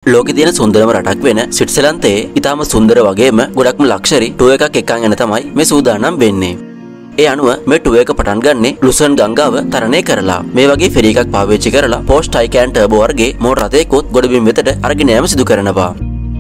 ලෝකේ තියෙන සුන්දරම රටක් වෙන ස්විට්සර්ලන්තයේ ඊටාම සුන්දර වගේම ගොඩක්ම ලක්ෂරි ටූර් එකක් එක්කන් යන තමයි මේ සූදානම් වෙන්නේ. ඒ අනුව මේ ටූර් එක පටන් ගන්නේ ලුසර්න් ගංගාව තරණය කරලා. මේ වගේ ෆෙරි එකක් පාවිච්චි කරලා පෝස්ට් ටයිකෑන් ටර්බෝ වර්ගයේ මෝටර රථයකොත් ගොඩබිම් වෙතට අරගෙන යාම සිදු කරනවා.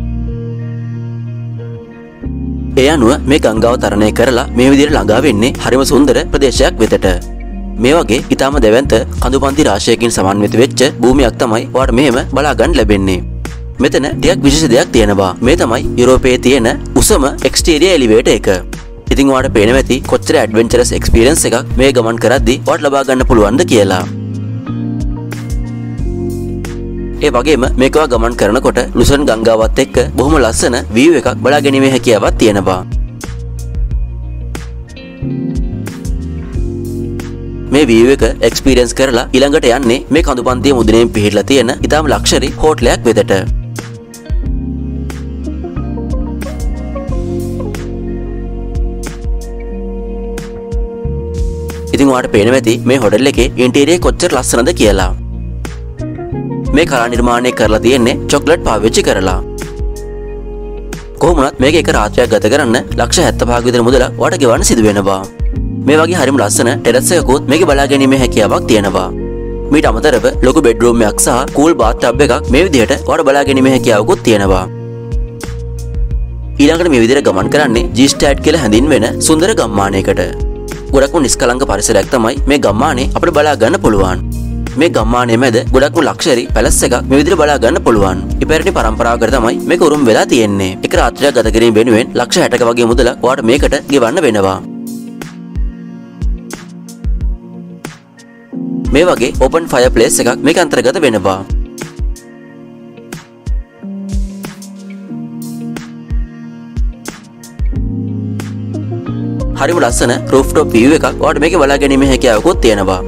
ඒ අනුව මේ ගංගාව තරණය කරලා මේ විදිහට ළඟා වෙන්නේ හරිම සුන්දර ප්‍රදේශයක් වෙතට. මේ වගේ ඊටාම දෙවන්ත කඳුපන්ති රාශියකින් සමන්විත වෙච්ච භූමියක් තමයි ඔයාලට මෙහෙම බලා ගන්න ලැබෙන්නේ. මෙතන ටිකක් විශේෂ දෙයක් තියෙනවා. මේ තමයි යුරෝපයේ තියෙන උසම එක්ස්ටීරියර් එලිවේටර් එක. ඉතින් ඔයාලට පේනවා ඇති කොච්චර ඇඩ්වෙන්චරස් එක්ස්පීරියන්ස් එකක් මේ ගමන් කරද්දී ඔයාලට ලබා ගන්න පුළුවන්ද කියලා. ඒ වගේම මේකව ගමන් කරනකොට ලුසර්න් ගංගාවත් එක්ක බොහොම ලස්සන වීව් එකක් බලා ගැනීමේ හැකියාවක් තියෙනවා. මේ වීව් එක එක්ස්පීරියන්ස් කරලා ඊළඟට යන්නේ මේ කඳුපන්තිය මුදුනේ පිහිටලා තියෙන ඉතාම ලක්ෂරි හෝටලයක් වෙතට. ඉතින් ඔයාලට පේනවා ඇති මේ හෝටල් එකේ ඉන්ටීරියර් කොච්චර ලස්සනද කියලා. මේ කලා නිර්මාණය කරලා තියෙන්නේ චොක්ලට් පාවිච්චි කරලා. කොහොමුණත් මේක එක රාත්‍රියක් ගත කරන්න ලක්ෂ 75ක විතර මුදල ඔයාලට ගෙවන්න සිදු වෙනවා. මේ වගේ හරිම ලස්සන ටෙරස් එකකුත් මේක බලා ගැනීමේ හැකියාවක් තියෙනවා. මීට අමතරව ලොකු බෙඩ්රූම් එකක් සහ කූල් බාත් ටබ් එකක් මේ විදිහට ඔයාලට බලා ගැනීමේ හැකියාවකුත් තියෙනවා. ඊළඟට මේ විදිහට ගමන් කරන්නේ ජී-ස්ටෑට් කියලා හැඳින්වෙන සුන්දර ගම්මානයකට. ගොඩක්ම නිස්කලංක පරිසරයක් තමයි මේ ගම්මානේ අපිට බලා ගන්න පුළුවන්. මේ ගම්මානයේ මැද ගොඩක්ම ලක්ෂරි පැලස් එකක් මේ විදිහට බලා ගන්න පුළුවන්. ඉපැරණි පරම්පරාවකට තමයි මේක උරුම වෙලා තියෙන්නේ. එක රාත්‍රියක් ගත කිරීම වෙනුවෙන් ලක්ෂ 60ක වගේ මුදලක් ඔයාලට මේකට ගෙවන්න වෙනවා. මේ වගේ ඕපන් ෆයර් ප්ලේස් එකක් මේක අන්තර්ගත වෙනවා. හරිම ලස්සන රූෆ්ටොප් view එකක් ඔයාලට මේකේ බලා ගැනීමේ හැකියාවකුත් තියෙනවා.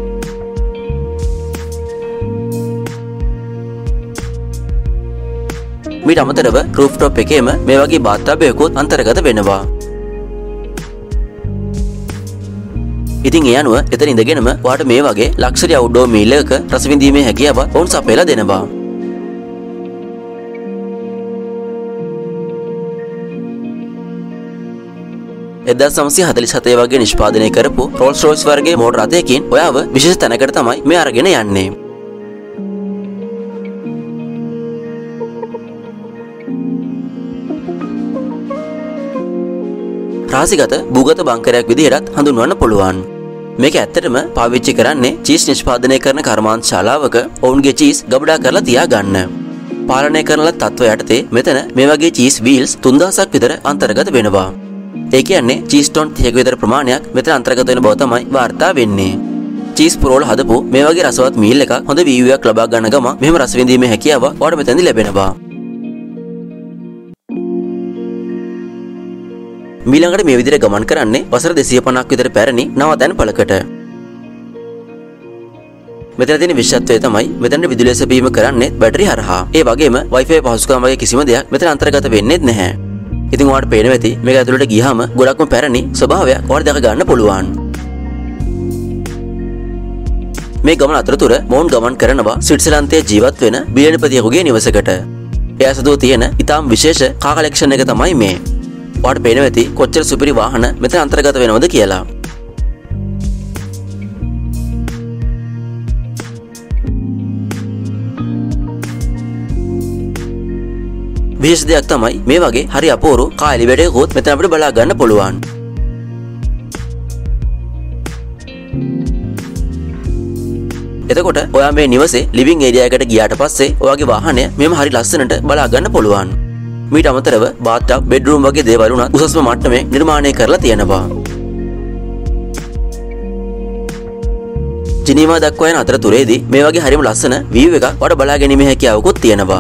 මීට අමතරව රූෆ්ටොප් එකේම මේ වගේ බාත් ටබ් එකකුත් අන්තර්ගත වෙනවා. ඉතින් ඒ අනුව එතන ඉඳගෙනම ඔයාලට මේ වගේ ලක්ෂරි අවුට්ඩෝර් මීල් එකක රස විඳීමේ හැකියාව ඔවුන් සපයලා දෙනවා. එදදාස් 947 වගේ නිෂ්පාදනය කරපු රෝල්ස් රොයිස් වර්ගයේ මෝටර රථයකින් ඔයාව විශේෂ තැනකට තමයි මේ අරගෙන යන්නේ. රාසිගත භූගත බංකරයක් විදිහටත් හඳුන්වන්න පුළුවන්. මේක ඇත්තටම පාවිච්චි කරන්නේ චීස් නිෂ්පාදනය කරන කර්මාන්ත ශාලාවක ඔවුන්ගේ චීස් ගබඩා කරලා තියාගන්න. පාලනය කරන ලද තත්ත්වය යටතේ මෙතන මේ වගේ චීස් වීල්ස් 3000ක් විතර අන්තර්ගත වෙනවා. ඒ කියන්නේ චීස් ටොන් 30ක විතර ප්‍රමාණයක් මෙතන අන්තර්ගත වෙන බව තමයි වාර්තා වෙන්නේ. චීස් පුරවල හදපු මේ වගේ රසවත් මීල් එකක් හොඳ වීව් එකක් ලබා ගන්න ගම මෙහෙම රස විඳීමේ හැකියාව ඔයාලට මෙතනදී ලැබෙනවා. ඊළඟට මේ විදිහට ගමන් කරන්නේ වසර 250ක් විතර පැරණි නවතැන් පළකට. මෙතන තියෙන විශේෂත්වය තමයි මෙතන විදුලිය සැපීම කරන්නේ බැටරි හරහා. ඒ වගේම Wi-Fi පහසුකම් වගේ කිසිම දෙයක් මෙතන අන්තර්ගත වෙන්නේ නැහැ. ඉතින් ඔයාලට පේනවා ඇති මේක ඇතුළට ගියාම ගොඩක්ම පැරණි ස්වභාවයක් ඔයාලට දැක ගන්න පුළුවන්. මේ ගමන අතරතුර මොවුන් ගමන් කරනවා ස්විට්සර්ලන්තයේ ජීවත් වෙන බිලියනපතියෙකුගේ නිවසකට. එයා සතුව තියෙන ඉතාම විශේෂ කාර් කලෙක්ෂන් එක තමයි මේ. ඔයාලට පේනවා ඇති කොච්චර සුපිරි වාහන මෙතන අන්තර්ගත වෙනවද කියලා. විශේෂ දෙයක් තමයි මේ වගේ හරි අපූරු කාර් එලිවේටර් එකකුත් මෙතන අපිට බලා ගන්න පුළුවන්. එතකොට ඔයා මේ නිවසේ ලිවිං ඒරියා එකට ගියාට පස්සේ ඔයාගේ වාහනය මෙහෙම හරි ලස්සනට බලා ගන්න පුළුවන්. මීට අමතරව බාත් ටබ් බෙඩ්රූම් වගේ දේවල් උනත් උසස්ම මට්ටමේ නිර්මාණය කරලා තියෙනවා. ජිනීවා දක්වා යන අතරතුරේදී මේ වගේ හරිම ලස්සන වීව් එකක් ඔයාලට බලා ගැනීමේ හැකියාවකුත් තියෙනවා.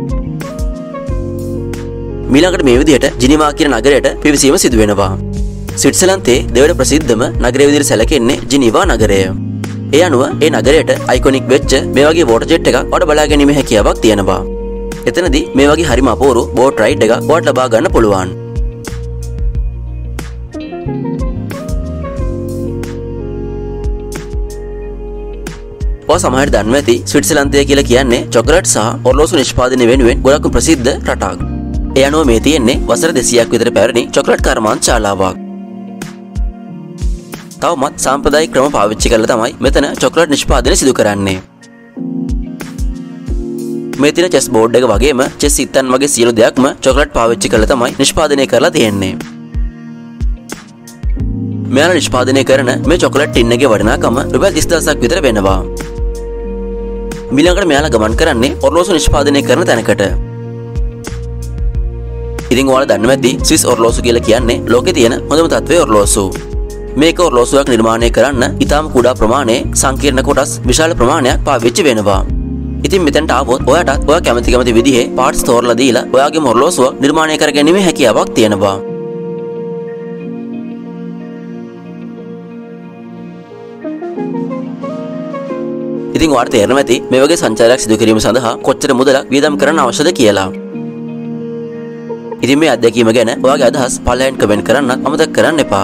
ඊළඟට මේ විදිහට ජිනීවා කියන නගරයට පිවිසීම සිදු වෙනවා. ස්විට්සර්ලන්තයේ දෙවන ප්‍රසිද්ධම නගරය විදිහට සැලකෙන්නේ ජිනීවා නගරය. ඒ අනුව ඒ නගරයට අයිකොනික් වෙච්ච මේ වගේ වෝටර් ජෙට් එකක් ඔයාලට බලා ගැනීමේ හැකියාවක් තියෙනවා. එතනදී මේ වගේ හරිම අපූරු බෝට් රයිඩ් එකක් ඔයාලට ලබා ගන්න පුළුවන්. ඔය සමහරට දන්නවා ඇති ස්විට්සර්ලන්තය කියලා කියන්නේ චොකලට් සහ ඔරලෝසු නිෂ්පාදනය වෙනුවෙන් ගොඩක් ප්‍රසිද්ධ රටක්. ඒ අනුව මේ තියෙන්නේ වසර 200ක් විතර පැරණි චොකලට් කර්මාන්ත ශාලාවක්. තවමත් සාම්ප්‍රදායික ක්‍රම පාවිච්චි කරලා තමයි මෙතන චොකලට් නිෂ්පාදනය සිදු කරන්නේ. මේ තියෙන චෙස් බෝඩ් එක වගේම චෙස් ඉත්තන් වගේ සියලු දෙයක්ම චොකලට් පාවිච්චි කරලා තමයි නිෂ්පාදනය කරලා තියෙන්නේ. මෙයාලා නිෂ්පාදනය කරන මේ චොකලට් ටින් එකේ වටිනාකම රුපියල් 30000ක් විතර වෙනවා. ඊළඟට මෙයාලා ගමන් කරන්නේ ඔරලෝසු නිෂ්පාදනය කරන තැනකට. ඉතින් ඔයාලා දන්නවා ඇති ස්විස් ඔරලෝසු කියලා කියන්නේ ලෝකේ තියෙන හොඳම තත්ත්වයේ ඔරලෝසු. මේක ඔරලෝසුවක් නිර්මාණය කරන්න ඉතාම කුඩා ප්‍රමාණයේ සංකීර්ණ කොටස් විශාල ප්‍රමාණයක් පාවිච්චි වෙනවා. ඉතින් මෙතනට ආවොත් ඔයාටත් ඔයා කැමති විදිහේ පාර්ට්ස් තෝරලා දීලා ඔයාගේම ඔරලෝසුව නිර්මාණය කර ගැනීමේ හැකියාවක් තියෙනවා. ඉතින් ඔයාලට තේරෙනවා ඇති මේ වගේ සංචාරයක් සිදු කිරීම සඳහා කොච්චර මුදලක් වියදම් කරන්න අවශ්‍යද කියලා. ඉතින් මේ අත්දැකීම ගැන ඔයාගේ අදහස් පළවෙනියෙන් කමෙන්ට් කරන්නත් අමතක කරන්න එපා.